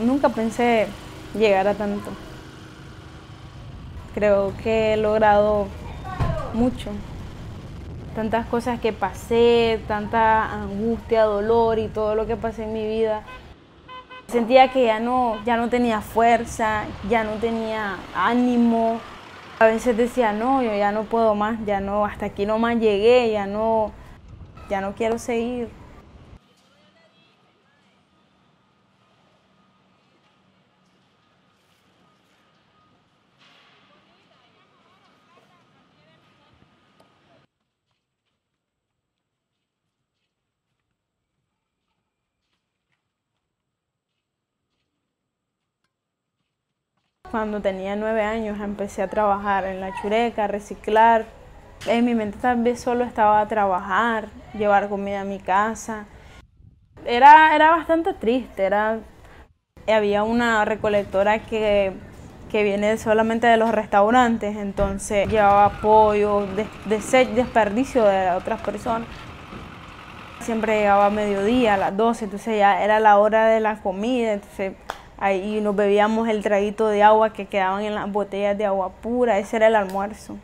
nunca pensé llegar a tanto. Creo que he logrado mucho. Tantas cosas que pasé, tanta angustia, dolor y todo lo que pasé en mi vida. Sentía que ya no tenía fuerza, ya no tenía ánimo. A veces decía, no, yo ya no puedo más, ya no, hasta aquí nomás llegué, ya no quiero seguir. Cuando tenía 9 años empecé a trabajar en la chureca, a reciclar. En mi mente tal vez solo estaba a trabajar, llevar comida a mi casa. Era bastante triste, había una recolectora que viene solamente de los restaurantes, entonces llevaba pollo, desperdicio de otras personas. Siempre llegaba a mediodía, a las 12, entonces ya era la hora de la comida, entonces ahí nos bebíamos el traguito de agua que quedaban en las botellas de agua pura, ese era el almuerzo.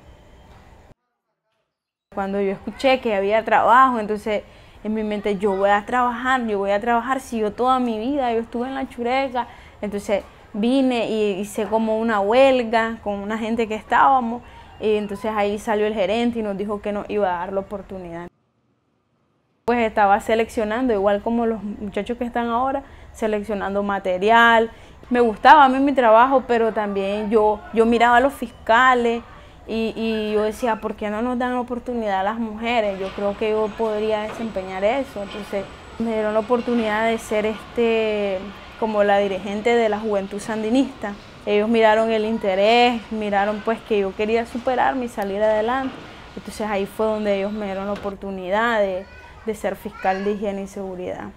Cuando yo escuché que había trabajo, entonces en mi mente yo voy a trabajar, si yo toda mi vida yo estuve en la chureca, entonces vine y hice como una huelga con una gente que estábamos, y entonces ahí salió el gerente y nos dijo que nos iba a dar la oportunidad. Pues estaba seleccionando, igual como los muchachos que están ahora, seleccionando material. Me gustaba a mí mi trabajo, pero también yo miraba a los fiscales y yo decía, ¿por qué no nos dan oportunidad a las mujeres? Yo creo que yo podría desempeñar eso. Entonces me dieron la oportunidad de ser como la dirigente de la Juventud Sandinista. Ellos miraron el interés, miraron pues que yo quería superarme y salir adelante. Entonces ahí fue donde ellos me dieron la oportunidad de ser fiscal de higiene y seguridad.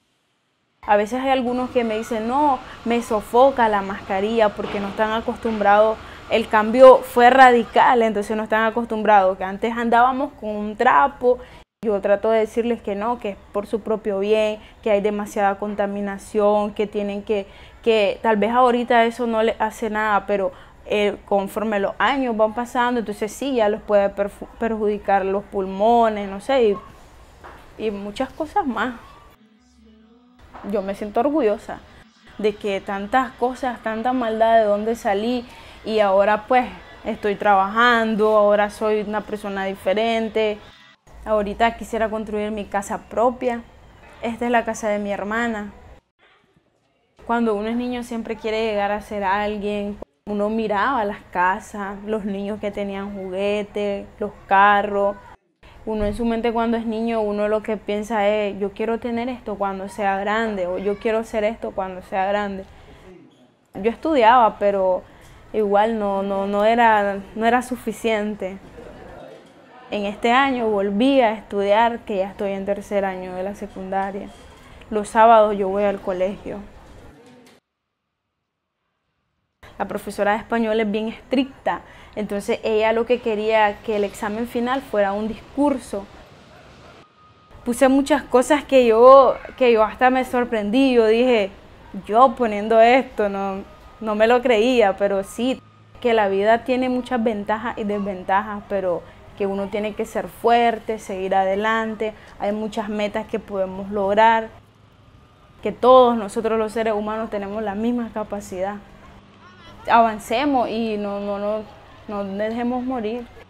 A veces hay algunos que me dicen, no, me sofoca la mascarilla porque no están acostumbrados, el cambio fue radical, entonces no están acostumbrados, que antes andábamos con un trapo. Yo trato de decirles que no, que es por su propio bien, que hay demasiada contaminación, que tienen que tal vez ahorita eso no les hace nada, pero conforme los años van pasando, entonces sí, ya les puede perjudicar los pulmones, no sé, y muchas cosas más. Yo me siento orgullosa de que tantas cosas, tanta maldad de dónde salí y ahora pues estoy trabajando, ahora soy una persona diferente. Ahorita quisiera construir mi casa propia. Esta es la casa de mi hermana. Cuando uno es niño siempre quiere llegar a ser alguien. Uno miraba las casas, los niños que tenían juguetes, los carros. Uno en su mente cuando es niño, uno lo que piensa es, yo quiero tener esto cuando sea grande, o yo quiero hacer esto cuando sea grande. Yo estudiaba, pero igual no era suficiente. En este año volví a estudiar, que ya estoy en tercer año de la secundaria. Los sábados yo voy al colegio. La profesora de español es bien estricta, entonces ella lo que quería que el examen final fuera un discurso. Puse muchas cosas que yo hasta me sorprendí, yo dije, yo poniendo esto, no me lo creía, pero sí, que la vida tiene muchas ventajas y desventajas, pero que uno tiene que ser fuerte, seguir adelante, hay muchas metas que podemos lograr, que todos nosotros los seres humanos tenemos la misma capacidad. Avancemos y no dejemos morir.